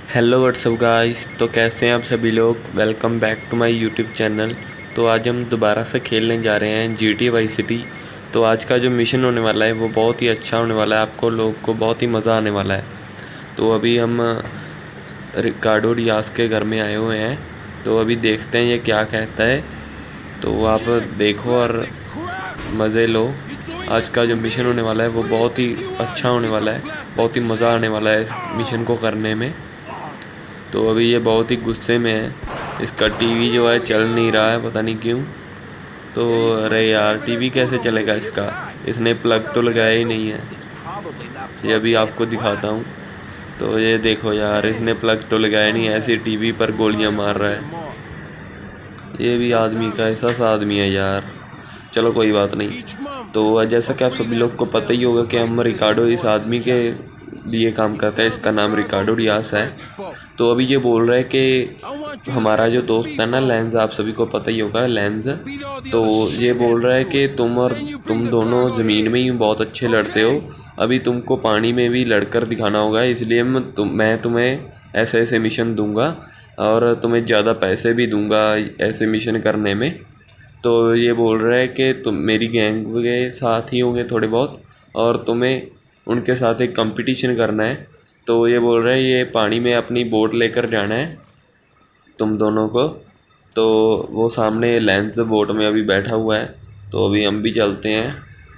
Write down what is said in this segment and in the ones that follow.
Hello what's up guys. तो कैसे हैं आप सभी लोग। Welcome back to my YouTube channel. तो आज हम दोबारा से खेलने जा रहे हैं GTA वाई सिटी। तो आज का जो मिशन होने वाला है वो बहुत ही अच्छा होने वाला है, आपको लोग को बहुत ही मज़ा आने वाला है। तो अभी हम रिकार्डो डियास के घर में आए हुए हैं, तो अभी देखते हैं ये क्या कहता है। तो आप देखो और मज़े लो। आज का जो मिशन होने वाला है वो बहुत ही अच्छा होने वाला है, बहुत ही मज़ा आने वाला है इस मिशन को करने में। तो अभी ये बहुत ही गुस्से में है, इसका टीवी जो है चल नहीं रहा है, पता नहीं क्यों। तो अरे यार, टीवी कैसे चलेगा इसका, इसने प्लग तो लगाया ही नहीं है। ये अभी आपको दिखाता हूँ। तो ये देखो यार, इसने प्लग तो लगाया नहीं, ऐसे टीवी पर गोलियां मार रहा है। ये भी आदमी का ऐसा सा आदमी है यार। चलो कोई बात नहीं। तो जैसा कि आप सभी लोग को पता ही होगा कि हम रिकार्डो इस आदमी के लिए काम करता है, इसका नाम रिकार्डो डियास है। तो अभी ये बोल रहा है कि हमारा जो दोस्त है ना लेंस, आप सभी को पता ही होगा लेंस। तो ये बोल रहा है कि तुम दोनों ज़मीन में ही बहुत अच्छे लड़ते हो, अभी तुमको पानी में भी लड़कर दिखाना होगा, इसलिए मैं तुम्हें ऐसे ऐसे मिशन दूंगा और तुम्हें ज़्यादा पैसे भी दूंगा ऐसे मिशन करने में। तो ये बोल रहा है कि तुम मेरी गैंग के साथ ही होंगे थोड़े बहुत, और तुम्हें उनके साथ एक कंपटीशन करना है। तो ये बोल रहा है ये पानी में अपनी बोट लेकर जाना है तुम दोनों को। तो वो सामने लेंस बोट में अभी बैठा हुआ है, तो अभी हम भी चलते हैं।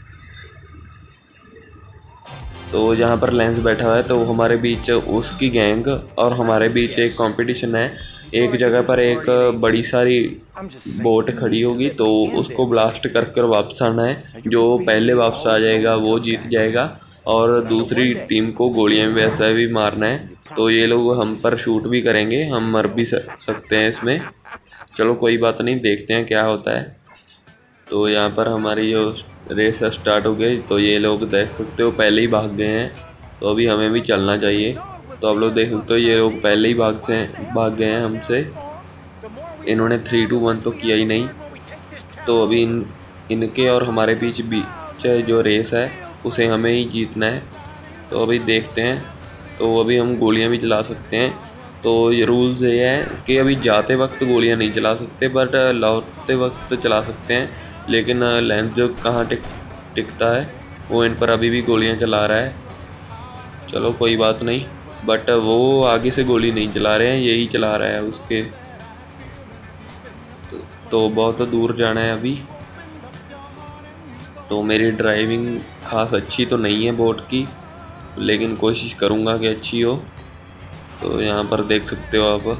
तो जहाँ पर लेंस बैठा हुआ है तो हमारे बीच उसकी गैंग और हमारे बीच एक कंपटीशन है। एक जगह पर एक बड़ी सारी बोट खड़ी होगी, तो उसको ब्लास्ट कर कर वापस आना है। जो पहले वापस आ जाएगा वो जीत जाएगा, और दूसरी टीम को गोलियां वैसा भी मारना है। तो ये लोग हम पर शूट भी करेंगे, हम मर भी सकते हैं इसमें। चलो कोई बात नहीं, देखते हैं क्या होता है। तो यहाँ पर हमारी जो रेस स्टार्ट हो गई, तो ये लोग देख सकते हो पहले ही भाग गए हैं। तो अभी हमें भी चलना चाहिए। तो आप लोग देख सकते हो ये लोग पहले ही भाग गए हैं हमसे। इन्होंने 3, 2, 1 तो किया ही नहीं। तो अभी इनके और हमारे बीच जो रेस है उसे हमें ही जीतना है। तो अभी देखते हैं। तो अभी हम गोलियां भी चला सकते हैं। तो ये रूल्स ये है कि अभी जाते वक्त गोलियां नहीं चला सकते, बट लौटते वक्त चला सकते हैं। लेकिन लेंस जो कहाँ टिकता है वो इन पर अभी भी गोलियां चला रहा है। चलो कोई बात नहीं, बट वो आगे से गोली नहीं चला रहे हैं, यही चला रहा है उसके। तो बहुत दूर जाना है अभी। तो मेरी ड्राइविंग खास अच्छी तो नहीं है बोट की, लेकिन कोशिश करूँगा कि अच्छी हो। तो यहाँ पर देख सकते हो आप,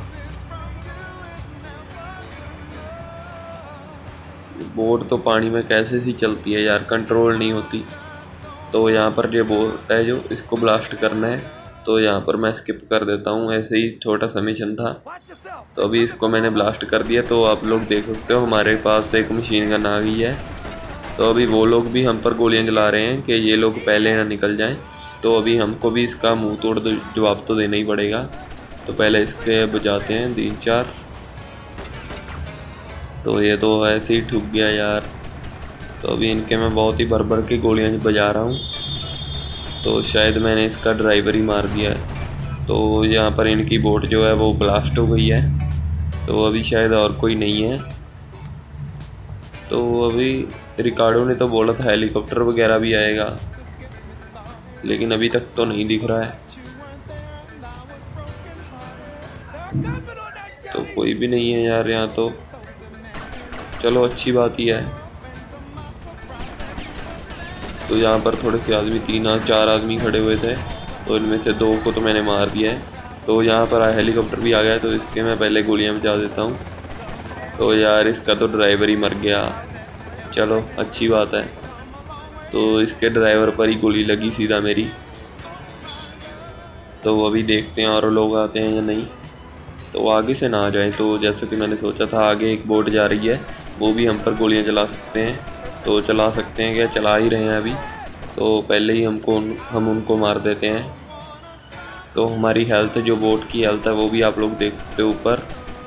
बोट तो पानी में कैसे सी चलती है यार, कंट्रोल नहीं होती। तो यहाँ पर ये बोट है जो इसको ब्लास्ट करना है। तो यहाँ पर मैं स्किप कर देता हूँ, ऐसे ही छोटा सा मिशन था। तो अभी इसको मैंने ब्लास्ट कर दिया। तो आप लोग देख सकते हो हमारे पास एक मशीन गन आ गई है। तो अभी वो लोग भी हम पर गोलियां चला रहे हैं कि ये लोग पहले ना निकल जाएं। तो अभी हमको भी इसका मुंह तोड़ जवाब तो देना ही पड़ेगा। तो पहले इसके बजाते हैं 3, 4। तो ये तो ऐसे ही ठुक गया यार। तो अभी इनके मैं बहुत ही भर भर के गोलियां बजा रहा हूँ। तो शायद मैंने इसका ड्राइवर ही मार दिया है। तो यहाँ पर इनकी बोट जो है वो ब्लास्ट हो गई है। तो अभी शायद और कोई नहीं है। तो अभी रिकार्डो ने तो बोला था हेलीकॉप्टर वगैरह भी आएगा, लेकिन अभी तक तो नहीं दिख रहा है। तो कोई भी नहीं है यार यहाँ तो। चलो अच्छी बात ही है। तो यहाँ पर थोड़े से आदमी 3 4 आदमी खड़े हुए थे, तो इनमें से 2 को तो मैंने मार दिया है। तो यहाँ पर हेलीकॉप्टर भी आ गया, तो इसके मैं पहले गोलियां बजा देता हूँ। तो यार इसका तो ड्राइवर ही मर गया। चलो अच्छी बात है। तो इसके ड्राइवर पर ही गोली लगी सीधा मेरी। तो अभी देखते हैं और लोग आते हैं या नहीं। तो आगे से ना आ जाए। तो जैसे कि मैंने सोचा था, आगे एक बोट जा रही है, वो भी हम पर गोलियां चला सकते हैं। तो चला सकते हैं क्या, चला ही रहे हैं अभी। तो पहले ही हम उनको मार देते हैं। तो हमारी हेल्थ, जो बोट की हेल्थ है, वो भी आप लोग देख सकते हो ऊपर।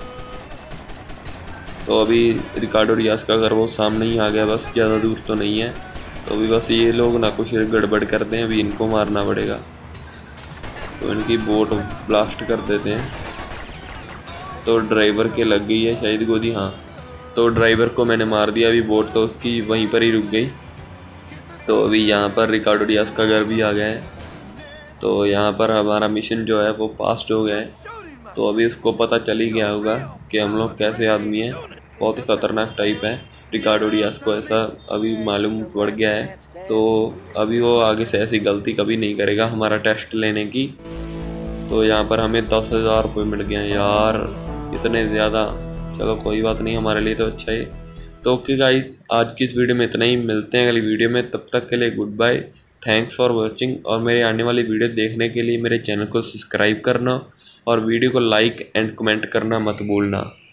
तो अभी रिकार्डो डियास का घर वो सामने ही आ गया, बस ज़्यादा दूर तो नहीं है। तो अभी बस ये लोग ना कुछ गड़बड़ कर दें, अभी इनको मारना पड़ेगा। तो इनकी बोट ब्लास्ट कर देते हैं। तो ड्राइवर के लग गई है शायद गोली, हाँ। तो ड्राइवर को मैंने मार दिया, अभी बोट तो उसकी वहीं पर ही रुक गई। तो अभी यहाँ पर रिकार्डो डियाज का घर भी आ गया है। तो यहाँ पर हमारा मिशन जो है वो पास्ट हो गया है। तो अभी उसको पता चल ही गया होगा कि हम लोग कैसे आदमी हैं, बहुत ही ख़तरनाक टाइप है। रिकार्डो डियाज को ऐसा अभी मालूम पड़ गया है। तो अभी वो आगे से ऐसी गलती कभी नहीं करेगा हमारा टेस्ट लेने की। तो यहाँ पर हमें 10,000 रुपये मिल गए हैं यार, इतने ज़्यादा। चलो कोई बात नहीं, हमारे लिए तो अच्छा है। तो ओके गाइस, आज की इस वीडियो में इतना ही। मिलते हैं अगली वीडियो में, तब तक के लिए good bye, thanks for watching. और मेरे आने वाली वीडियो देखने के लिए मेरे चैनल को सब्सक्राइब करना और वीडियो को लाइक एंड कमेंट करना मत भूलना।